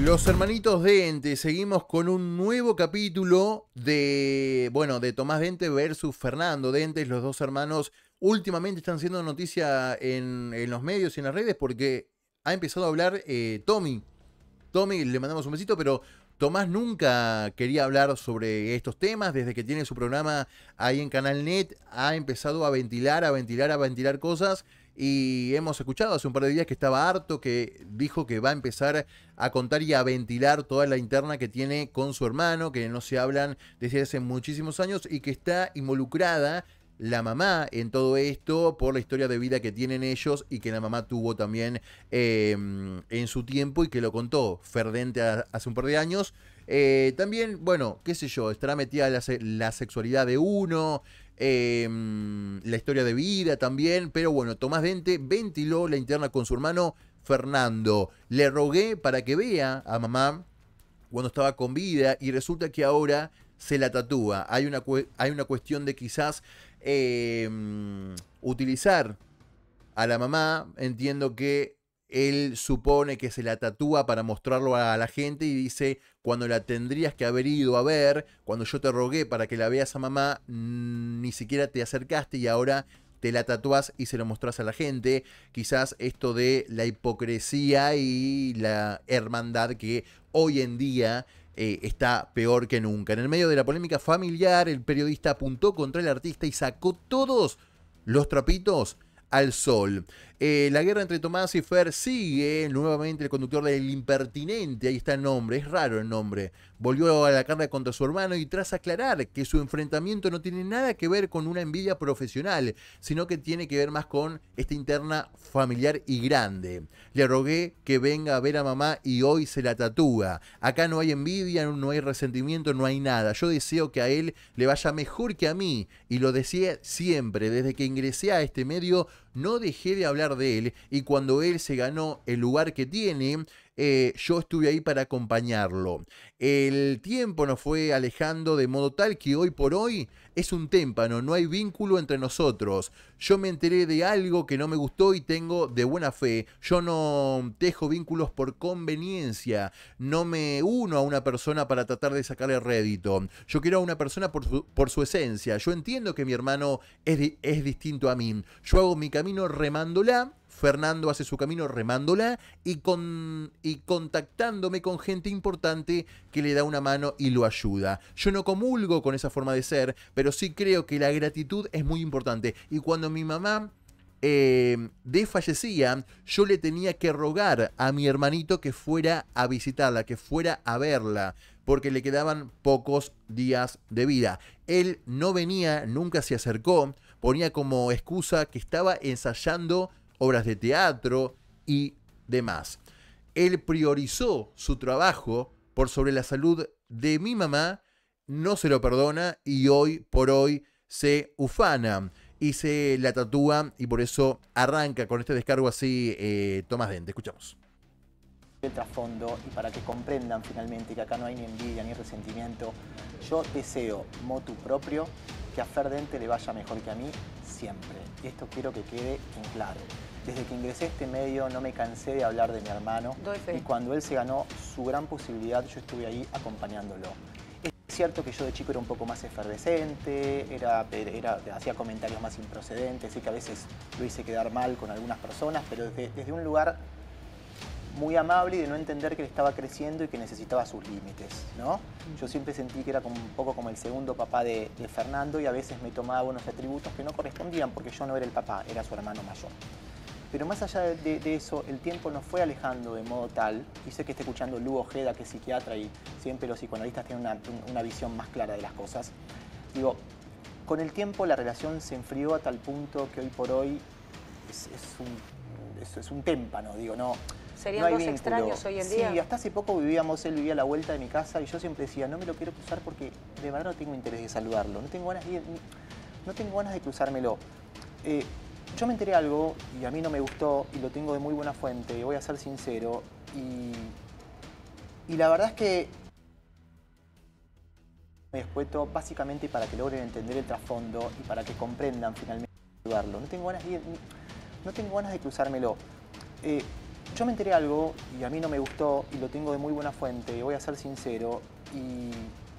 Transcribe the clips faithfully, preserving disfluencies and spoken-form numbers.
Los hermanitos Dente, seguimos con un nuevo capítulo de, bueno, de Tomás Dente versus Fernando Dente. Los dos hermanos últimamente están siendo noticia en, en los medios y en las redes porque ha empezado a hablar eh, Tommy. Tommy, le mandamos un besito, pero Tomás nunca quería hablar sobre estos temas. Desde que tiene su programa ahí en Canal Net, ha empezado a ventilar, a ventilar, a ventilar cosas. Y hemos escuchado hace un par de días que estaba harto, que dijo que va a empezar a contar y a ventilar toda la interna que tiene con su hermano, que no se hablan desde hace muchísimos años y que está involucrada la mamá en todo esto por la historia de vida que tienen ellos y que la mamá tuvo también eh, en su tiempo y que lo contó Ferdente hace un par de años. Eh, también, bueno, qué sé yo, estará metida la, la sexualidad de uno, eh, la historia de vida también, pero bueno, Tomás Dente ventiló la interna con su hermano Fernando. Le rogué para que vea a mamá cuando estaba con vida y resulta que ahora se la tatúa. Hay una, hay una cuestión de quizás eh, utilizar a la mamá. Entiendo que él supone que se la tatúa para mostrarlo a la gente y dice, cuando la tendrías que haber ido a ver, cuando yo te rogué para que la veas a mamá, mmm, ni siquiera te acercaste y ahora te la tatuás y se lo mostrás a la gente. Quizás esto de la hipocresía y la hermandad que hoy en día eh, está peor que nunca. En el medio de la polémica familiar, el periodista apuntó contra el artista y sacó todos los trapitos al sol. Eh, la guerra entre Tomás y Fer sigue. Nuevamente el conductor del Impertinente, ahí está el nombre, es raro el nombre, volvió a la carga contra su hermano y tras aclarar que su enfrentamiento no tiene nada que ver con una envidia profesional, sino que tiene que ver más con esta interna familiar y grande. Le rogué que venga a ver a mamá y hoy se la tatúa. Acá no hay envidia, no hay resentimiento, no hay nada. Yo deseo que a él le vaya mejor que a mí y lo deseé siempre. Desde que ingresé a este medio no dejé de hablar de él y cuando él se ganó el lugar que tiene, eh, yo estuve ahí para acompañarlo. El tiempo nos fue alejando de modo tal que hoy por hoy es un témpano, no hay vínculo entre nosotros. Yo me enteré de algo que no me gustó y tengo de buena fe. Yo no tejo vínculos por conveniencia, no me uno a una persona para tratar de sacarle rédito. Yo quiero a una persona por su, por su esencia. Yo entiendo que mi hermano es, di, es distinto a mí. Yo hago mi camino remándola. Fernando hace su camino remándola y, con, y contactándome con gente importante que le da una mano y lo ayuda. Yo no comulgo con esa forma de ser, pero sí creo que la gratitud es muy importante. Y cuando mi mamá eh, desfallecía, yo le tenía que rogar a mi hermanito que fuera a visitarla, que fuera a verla, porque le quedaban pocos días de vida. Él no venía, nunca se acercó, ponía como excusa que estaba ensayando obras de teatro y demás. Él priorizó su trabajo por sobre la salud de mi mamá, no se lo perdona y hoy por hoy se ufana y se la tatúa y por eso arranca con este descargo así eh, Tomás Dente. Escuchamos. El trasfondo y para que comprendan finalmente que acá no hay ni envidia ni resentimiento, yo deseo motu propio que a Fer Dente le vaya mejor que a mí siempre. Y esto quiero que quede en claro. Desde que ingresé a este medio no me cansé de hablar de mi hermano y cuando él se ganó su gran posibilidad yo estuve ahí acompañándolo. Es cierto que yo de chico era un poco más efervescente, era, era, hacía comentarios más improcedentes, sé que a veces lo hice quedar mal con algunas personas, pero desde, desde un lugar muy amable y de no entender que él estaba creciendo y que necesitaba sus límites, ¿no? Yo siempre sentí que era como un poco como el segundo papá de, de Fernando y a veces me tomaba unos atributos que no correspondían porque yo no era el papá, era su hermano mayor. Pero más allá de, de, de eso, el tiempo nos fue alejando de modo tal, y sé que está escuchando Lu Ojeda, que es psiquiatra, y siempre los psicoanalistas tienen una, una visión más clara de las cosas. Digo, con el tiempo la relación se enfrió a tal punto que hoy por hoy es, es, un, es, es un témpano, digo, no. ¿Serían no hay dos vínculo. extraños hoy en día? Sí, hasta hace poco vivíamos, él vivía a la vuelta de mi casa y yo siempre decía, no me lo quiero cruzar porque de verdad no tengo interés de saludarlo, no tengo ganas de, no tengo ganas de cruzármelo. Eh, Yo me enteré algo y a mí no me gustó y lo tengo de muy buena fuente, voy a ser sincero. Y, y la verdad es que me descuento básicamente para que logren entender el trasfondo y para que comprendan finalmente ayudarlo. No tengo ganas de, no tengo ganas de cruzármelo. Eh, Yo me enteré algo y a mí no me gustó y lo tengo de muy buena fuente, voy a ser sincero. Y,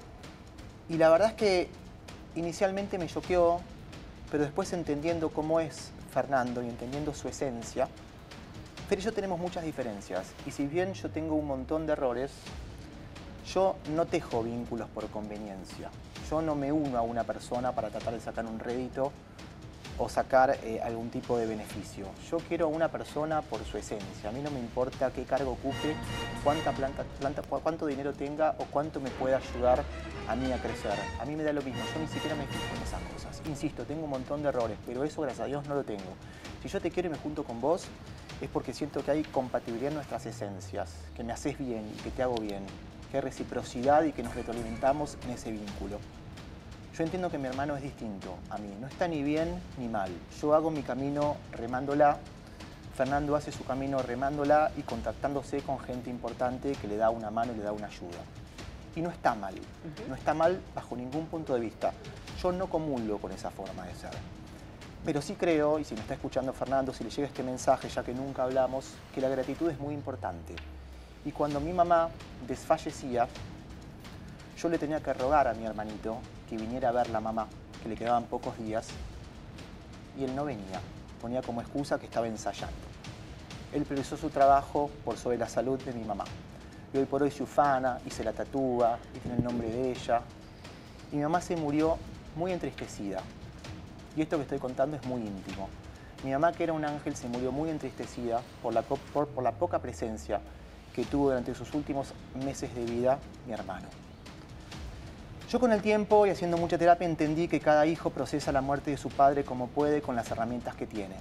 y la verdad es que inicialmente me choqueó, pero después entendiendo cómo es Fernando y entendiendo su esencia, Fer y yo tenemos muchas diferencias. Y si bien yo tengo un montón de errores, yo no tejo vínculos por conveniencia. Yo no me uno a una persona para tratar de sacar un rédito o sacar eh, algún tipo de beneficio. Yo quiero a una persona por su esencia. A mí no me importa qué cargo ocupe, cuánta planta, planta, cuánto dinero tenga o cuánto me pueda ayudar a mí a crecer. A mí me da lo mismo, yo ni siquiera me fijo en esas cosas. Insisto, tengo un montón de errores, pero eso gracias a Dios no lo tengo. Si yo te quiero y me junto con vos, es porque siento que hay compatibilidad en nuestras esencias, que me haces bien y que te hago bien, que hay reciprocidad y que nos retroalimentamos en ese vínculo. Yo entiendo que mi hermano es distinto a mí, no está ni bien ni mal. Yo hago mi camino remándola, Fernando hace su camino remándola y contactándose con gente importante que le da una mano y le da una ayuda. Y no está mal, uh-huh. no está mal bajo ningún punto de vista. Yo no comulgo con esa forma de ser. Pero sí creo, y si me está escuchando Fernando, si le llega este mensaje, ya que nunca hablamos, que la gratitud es muy importante. Y cuando mi mamá desfallecía, yo le tenía que rogar a mi hermanito que viniera a ver la mamá, que le quedaban pocos días, y él no venía. Ponía como excusa que estaba ensayando. Él priorizó su trabajo por sobre la salud de mi mamá. Y hoy por hoy se ufana y se la tatúa y tiene el nombre de ella. Y mi mamá se murió muy entristecida. Y esto que estoy contando es muy íntimo. Mi mamá, que era un ángel, se murió muy entristecida por la, por, por la poca presencia que tuvo durante sus últimos meses de vida mi hermano. Yo con el tiempo y haciendo mucha terapia entendí que cada hijo procesa la muerte de su padre como puede con las herramientas que tiene.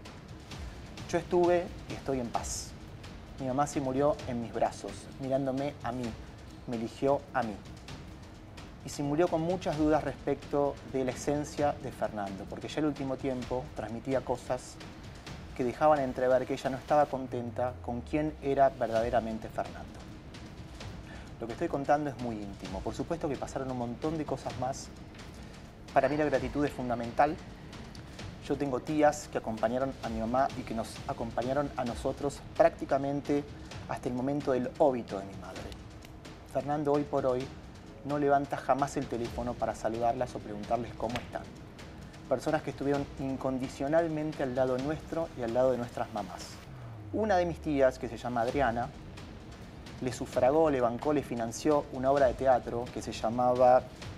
Yo estuve y estoy en paz. Mi mamá se murió en mis brazos, mirándome a mí, me eligió a mí. Y se murió con muchas dudas respecto de la esencia de Fernando, porque ya el último tiempo transmitía cosas que dejaban entrever que ella no estaba contenta con quién era verdaderamente Fernando. Lo que estoy contando es muy íntimo. Por supuesto que pasaron un montón de cosas más. Para mí la gratitud es fundamental. Yo tengo tías que acompañaron a mi mamá y que nos acompañaron a nosotros prácticamente hasta el momento del óbito de mi madre. Fernando hoy por hoy no levanta jamás el teléfono para saludarlas o preguntarles cómo están. Personas que estuvieron incondicionalmente al lado nuestro y al lado de nuestras mamás. Una de mis tías, que se llama Adriana, le sufragó, le bancó, le financió una obra de teatro que se llamaba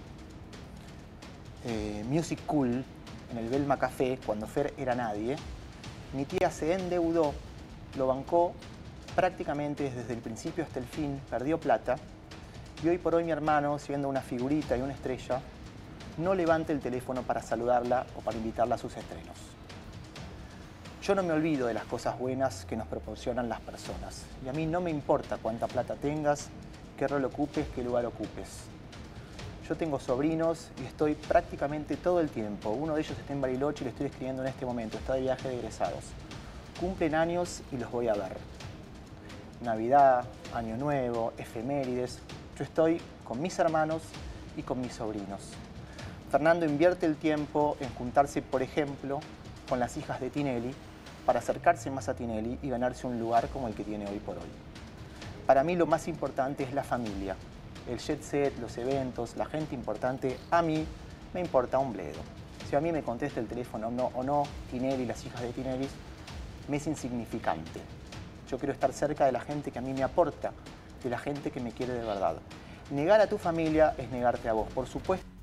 eh, Music Cool en el Belma Café, cuando Fer era nadie. Mi tía se endeudó, lo bancó prácticamente desde el principio hasta el fin, perdió plata. Y hoy por hoy mi hermano, siendo una figurita y una estrella, no levanta el teléfono para saludarla o para invitarla a sus estrenos. Yo no me olvido de las cosas buenas que nos proporcionan las personas. Y a mí no me importa cuánta plata tengas, qué rol ocupes, qué lugar ocupes. Yo tengo sobrinos y estoy prácticamente todo el tiempo. Uno de ellos está en Bariloche y le estoy escribiendo en este momento, está de viaje de egresados. Cumplen años y los voy a ver. Navidad, Año Nuevo, efemérides. Yo estoy con mis hermanos y con mis sobrinos. Fernando invierte el tiempo en juntarse, por ejemplo, con las hijas de Tinelli, para acercarse más a Tinelli y ganarse un lugar como el que tiene hoy por hoy. Para mí lo más importante es la familia. El jet set, los eventos, la gente importante, a mí me importa un bledo. Si a mí me contesta el teléfono o no, o no, Tinelli, las hijas de Tinelli, me es insignificante. Yo quiero estar cerca de la gente que a mí me aporta, de la gente que me quiere de verdad. Negar a tu familia es negarte a vos, por supuesto.